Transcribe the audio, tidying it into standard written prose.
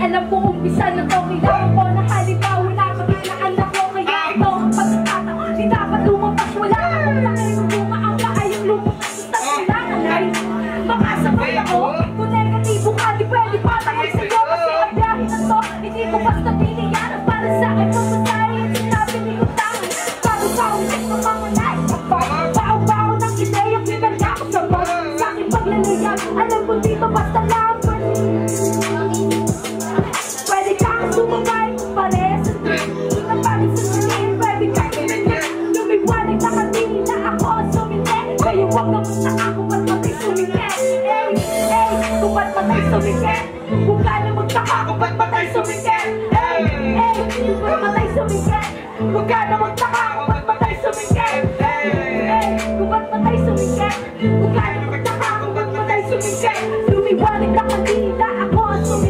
Alam ko umpisa na to, kailangan ko na halimbawa na magiglaan ako. Kaya ito ang pagkakataon, di dapat lumabas. Wala akong pakilang lumaang kaayang lumabas. Basta kailangan ay makasabay ako. Kung negatibo ka, di pwede patangay sa'yo. Kasi ang biyahe na to, hindi ko basta piniyan. Ang para sa'kin mamatay, at sinabi ni ko tangan. Bago ulit mamamalay, baon-baon ng ideyang pinagya ko sa bag. Sa'king paglalayag, alam ko dito basta lang. Pwede kang sumabay, parehas sa trip. Napagod sa salim, pwede kang tumingin. Lumiwanag na kanina ako sumingin. Kayo wag na muna ako, ba't matay sumingin? Kung ba't matay sumingin? Huwag ka na magtaka kung ba't matay sumingin? Kung ba't matay sumingin? Huwag ka na magtaka kung ba't matay sumingin? Kung ba't matay sumingin? Huwag ka na magtaka kung ba't matay sumingin? Lumiwanag na kanina ako sumingin.